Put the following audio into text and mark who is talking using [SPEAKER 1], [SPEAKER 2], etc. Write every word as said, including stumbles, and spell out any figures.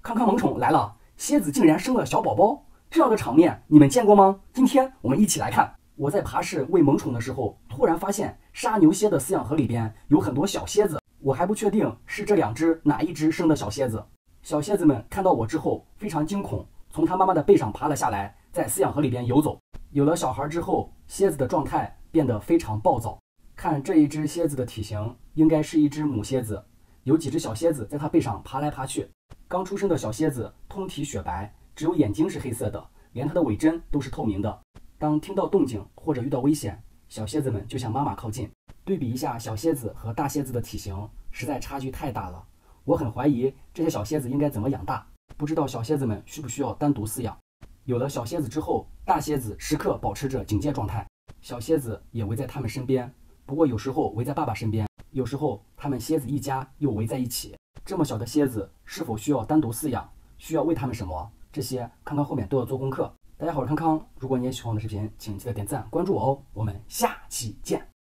[SPEAKER 1] 康康萌宠来了，蝎子竟然生了小宝宝，这样的场面你们见过吗？今天我们一起来看。我在爬式喂萌宠的时候，突然发现杀牛蝎的饲养盒里边有很多小蝎子，我还不确定是这两只哪一只生的小蝎子。小蝎子们看到我之后非常惊恐，从它妈妈的背上爬了下来，在饲养盒里边游走。有了小孩之后，蝎子的状态变得非常暴躁。看这一只蝎子的体型，应该是一只母蝎子，有几只小蝎子在它背上爬来爬去。刚出生的小蝎子通体雪白，只有眼睛是黑色的，连它的尾针都是透明的。当听到动静或者遇到危险，小蝎子们就向妈妈靠近。对比一下小蝎子和大蝎子的体型，实在差距太大了。我很怀疑这些小蝎子应该怎么养大，不知道小蝎子们需不需要单独饲养。有了小蝎子之后，大蝎子时刻保持着警戒状态，小蝎子也围在它们身边，不过有时候围在爸爸身边，有时候它们蝎子一家又围在一起。这么小的蝎子是否需要单独饲养？需要喂它们什么？这些康康后面都要做功课。大家好，我是康康。如果你也喜欢我的视频，请记得点赞关注我哦。我们下期见。